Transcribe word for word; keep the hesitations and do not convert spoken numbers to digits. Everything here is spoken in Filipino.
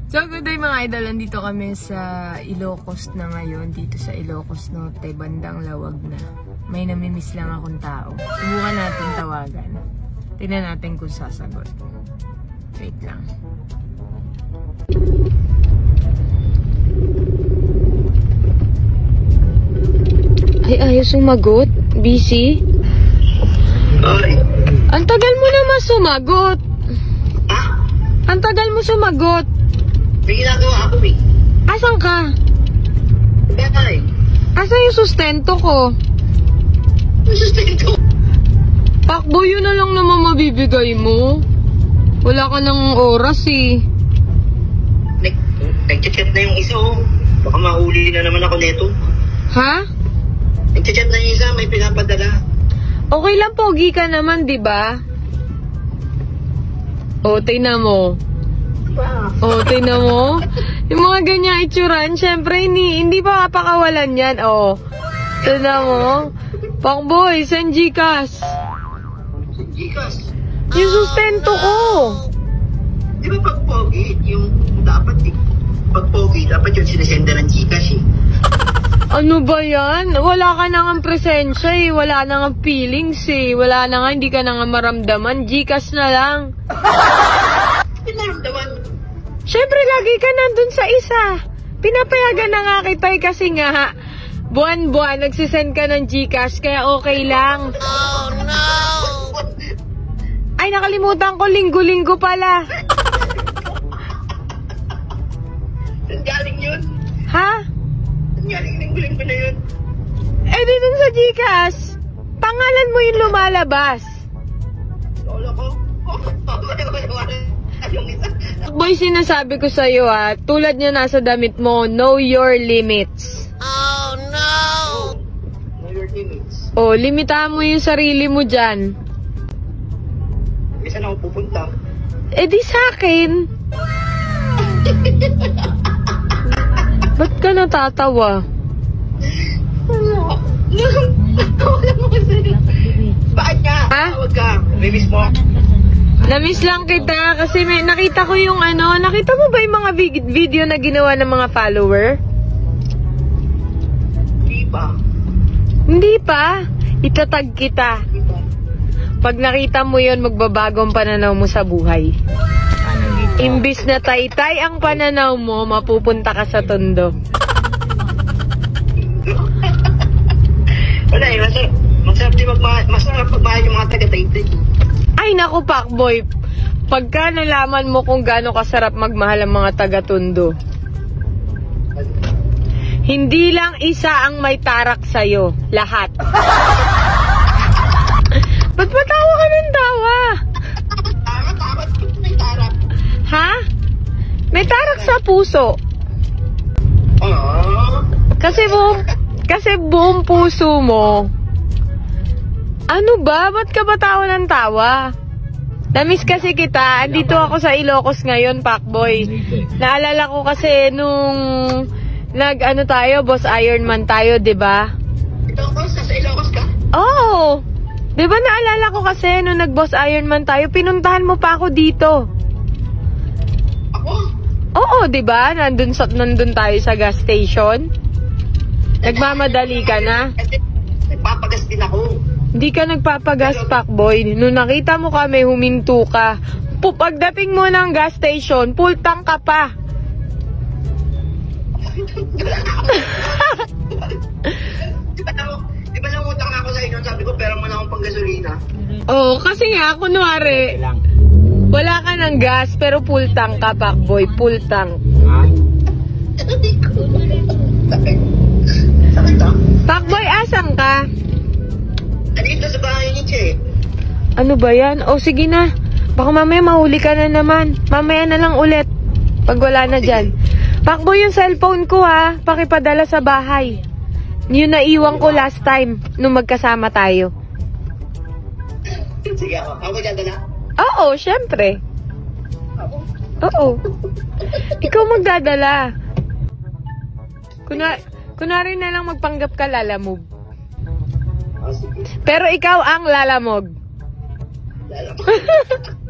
So, good day mga idol. Nandito kami sa Ilocos na ngayon. Dito sa Ilocos Norte, bandang Lawag na. May namimiss lang akong tao. Subukan natin tawagan. Tingnan natin kung sasagot. Wait lang. Ay, ayaw sumagot. Busy? Ay. Ang tagal mo naman sumagot. Ha? Ang tagal mo sumagot. May ginagawa ako eh. Asan ka? Bakay. Asan yung sustento ko? Ang sustento? Pakbo, yun na lang naman mabibigay mo. Wala ka ng oras eh. Nag Nag-chat na yung isa oh. Baka mahuli na naman ako neto. Ha? Nag-chat na yung isa, may pinapadala. Okay lang, pogi ka naman, di ba? O, tingnan mo. O, tingnan mo. Yung mga ganyan itsuran, syempre, hindi, hindi pa kapakawalan yan. O, tingnan mo. Pakboy, send Gcash. Send Gcash? Yung sustento ko. Di ba pag pogi, yung dapat eh. Pag pogi, dapat yung sinesenda ng Gcash eh. Ano ba yan? Wala ka na nga presensya eh. Wala na nga feelings eh. Wala na nga, hindi ka na nga maramdaman. Gcash na lang. Pinaramdaman? Siyempre, lagi ka nandun sa isa. Pinapayagan na nga kita eh, kasi nga, buwan-buwan, nagsisend ka ng Gcash, kaya okay lang. Oh no! Ay, nakalimutan ko, linggo-linggo pala. Saan galing yun? Ha? Saan galing linggo-linggo na yun? Eh, di dun sa Gcash. Pangalan mo yung lumalabas. Lolo ko? Oh, wala, wala, wala. Anong isa? Boy, sinasabi ko sa'yo ha, tulad niya nasa damit mo, know your limits. Oh no! Know your limits. O, limitahan mo yung sarili mo dyan. Eh, saan ako pupunta? Eh, di sa'kin. Ba't ka natatawa? Wala. Wala mo kasi. Bakit ka? Ha? Tawag ka. Release mo. Namiss lang kita kasi may, nakita ko yung ano, nakita mo ba yung mga video na ginawa ng mga follower? Hindi pa. Hindi pa. Itatag kita. Hindi pa. Pag nakita mo yun, magbabago ang pananaw mo sa buhay. Imbis na taytay ang pananaw mo, mapupunta ka sa tondo. Wala eh, masarap. Masarap din magmahal. Masarap magmahal yung mga taga-taytay. Ay naku, Pakboy. Pagka nalaman mo kung gaano kasarap magmahal ang mga taga-tondo. Hindi lang isa ang may tarak sa'yo. Lahat. Ba't ba tawa ka ng tawa? Tarak, tarak. May tarak. Ha? May tarak sa puso. Oo. Kasi buong, kasi buong puso mo. Ano ba? Ba't ka ba tawa ng tawa? Namiss kasi kita. Andito ako sa Ilocos ngayon, Pakboy. Naalala ko kasi nung nag ano tayo, Boss Ironman tayo, 'di ba? Ilocos? Nasa Ilocos ka? Oo. 'Di ba naalala ko kasi nung nag-Boss Ironman tayo, pinuntahan mo pa ako dito. Ako? Oo, 'di ba? Nandun sa nandun tayo sa gas station. Nagmamadali ka na. Kasi nagpapagas din ako. Hindi ka nagpapagas, Pakboy. Nung nakita mo kami, huminto ka. Pagdating mo ng gas station, full tank ka pa. Di ba lang, di ba lang utang ako sa inyo? Sabi ko, pera mo na akong pang gasolina. Oo, kasi nga, kunwari, wala ka ng gas, pero full tank ka, Pakboy. Full tank. Ha? Sakit. Sakit ha? Pakboy, asang ka? Dito sa bahay ni Che. Ano ba yan? O, sige na. Baka mamaya mahuli ka na naman. Mamaya na lang ulit. Pag wala na dyan. Pakboy, yung cellphone ko ha. Pakipadala sa bahay. Yung naiwan ko last time nung magkasama tayo. Sige ako. Ako magdadala? Oo, syempre. Ako? Oo. Ikaw magdadala. Kuna kunwari na lang magpanggap ka lalamog. Oh, sige. Pero ikaw ang lalamog. Lalamog.